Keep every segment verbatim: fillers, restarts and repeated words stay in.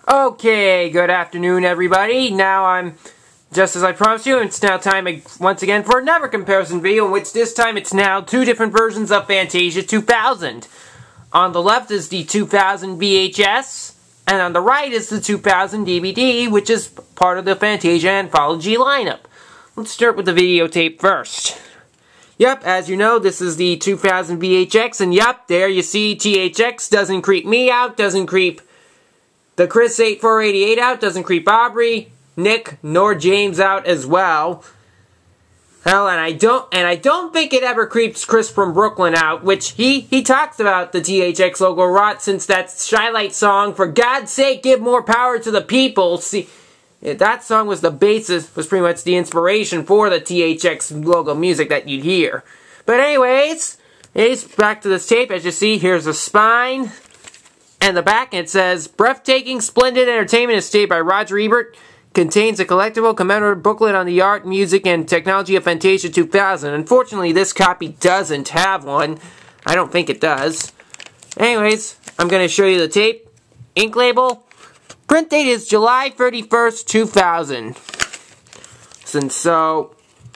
Okay, good afternoon everybody. Now I'm, just as I promised you, it's now time once again for another comparison video, in which this time it's now two different versions of Fantasia two thousand. On the left is the two thousand V H S, and on the right is the two thousand D V D, which is part of the Fantasia Anthology lineup. Let's start with the videotape first. Yep, as you know, this is the two thousand V H X, and yep, there you see T H X doesn't creep me out, doesn't creep the Chris eighty-four eighty-eight out, doesn't creep Aubrey, Nick, nor James out as well. Hell, and I don't, and I don't think it ever creeps Chris from Brooklyn out, which he, he talks about the T H X logo rot since that Shylight song, For God's Sake, Give More Power to the People. See, that song was the basis, was pretty much the inspiration for the T H X logo music that you'd hear. But anyways, anyways, back to this tape. As you see, here's the spine. And the back, it says, Breathtaking, Splendid Entertainment is stated by Roger Ebert. Contains a collectible commemorative booklet on the art, music, and technology of Fantasia two thousand. Unfortunately, this copy doesn't have one. I don't think it does. Anyways, I'm going to show you the tape. Ink label. Print date is July thirty-first, two thousand. And so...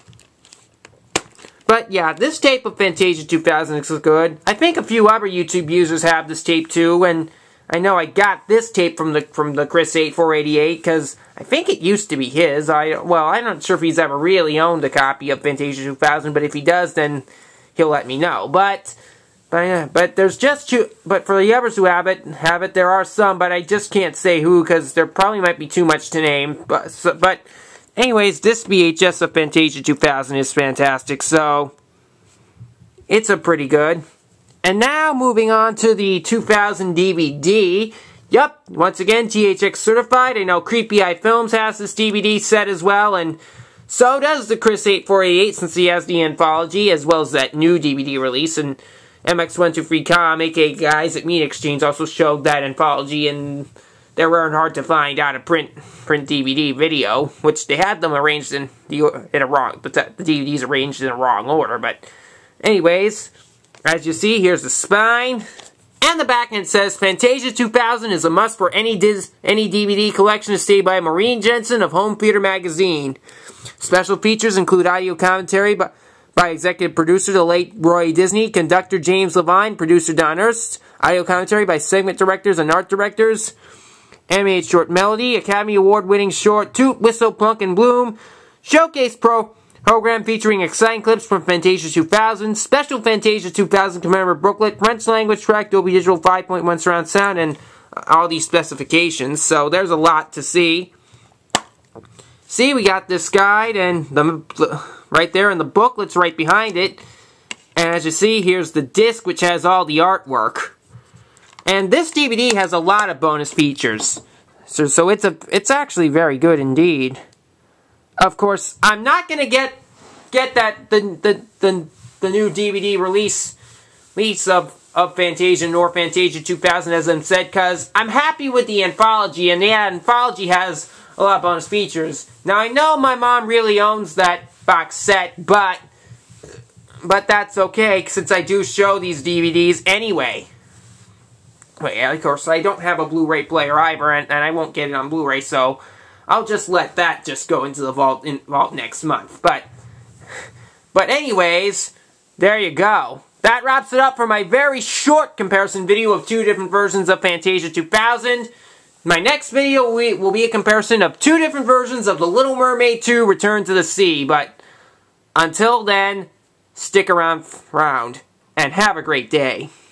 But yeah, this tape of Fantasia two thousand looks good. I think a few other YouTube users have this tape too, and I know I got this tape from the from the Chris eighty-four eighty-eight because I think it used to be his. I well, I'm not sure if he's ever really owned a copy of Fantasia two thousand, but if he does, then he'll let me know. But but yeah, but there's just two. But for the others who have it, have it. There are some, but I just can't say who because there probably might be too much to name. But so, but. Anyways, this V H S of Fantasia two thousand is fantastic, so it's a pretty good. And now, moving on to the two thousand D V D. Yup, once again, T H X certified. I know Creepy Eye Films has this D V D set as well, and so does the Chris eighty-four eighty-eight, since he has the anthology, as well as that new D V D release. And M X one two three Com, aka Guys at Meat Exchange, also showed that anthology, and they weren't hard to find out a print print D V D video, which they had them arranged in the in a wrong, but the, the D V Ds arranged in a wrong order. But anyways, as you see, here's the spine and the back, and it says Fantasia two thousand is a must for any Dis any D V D collection stated by Maureen Jensen of Home Theater Magazine. Special features include audio commentary by, by executive producer the late Roy Disney, conductor James Levine, producer Don Ernst, audio commentary by segment directors and art directors. Animated short melody, Academy Award winning short Toot, Whistle, Plunk, and Bloom, Showcase Pro program featuring exciting clips from Fantasia two thousand, special Fantasia two thousand commemorative booklet, French language track, Dolby Digital five point one surround sound, and all these specifications. So there's a lot to see. See, we got this guide, and the right there in the booklet's right behind it. And as you see, here's the disc, which has all the artwork. And this D V D has a lot of bonus features, so so it's a it's actually very good indeed. Of course, I'm not gonna get get that the the the, the new D V D release release of of Fantasia nor Fantasia two thousand, as I said, because I'm happy with the anthology, and the anthology has a lot of bonus features. Now I know my mom really owns that box set, but but that's okay since I do show these D V Ds anyway. But yeah, of course, I don't have a Blu-ray player either, and, and I won't get it on Blu-ray, so I'll just let that just go into the vault in, vault next month. But, but anyways, there you go. That wraps it up for my very short comparison video of two different versions of Fantasia two thousand. My next video will be, will be a comparison of two different versions of The Little Mermaid two Return to the Sea. But until then, stick around, around and have a great day.